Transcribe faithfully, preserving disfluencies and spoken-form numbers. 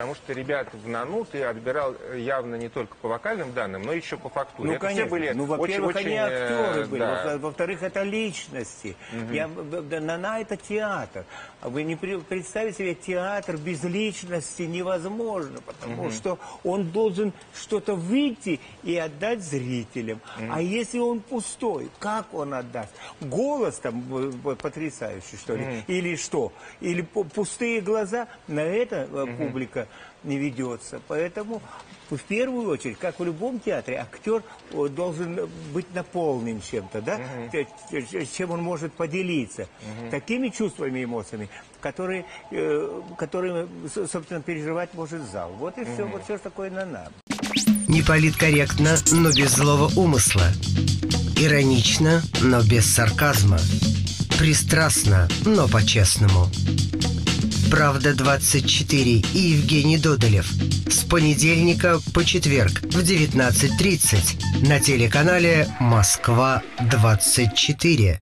Потому что ребят в НАНУ ты отбирал явно не только по вокальным данным, но еще по фактуре. Ну, это конечно. Все были ну, во-первых, очень, они актеры были. да. Во-вторых, это личности. Угу. Я, НАНА — это театр. Вы не представите себе, театр без личности невозможно, потому угу. что он должен что-то выйти и отдать зрителям. Угу. А если он пустой, как он отдаст? Голос там потрясающий, что ли? Угу. Или что? Или пустые глаза? На это угу. публика не ведется. Поэтому в первую очередь, как в любом театре, актер должен быть наполнен чем-то, да? Uh-huh. Чем он может поделиться. Uh-huh. Такими чувствами и эмоциями, которые, э, которые, собственно, переживать может зал. Вот и uh-huh. все. Вот все, что такое НАНА. Не политкорректно, но без злого умысла. Иронично, но без сарказма. Пристрастно, но по-честному. «Правда двадцать четыре» и Евгений Додолев. С понедельника по четверг в девятнадцать тридцать на телеканале «Москва двадцать четыре».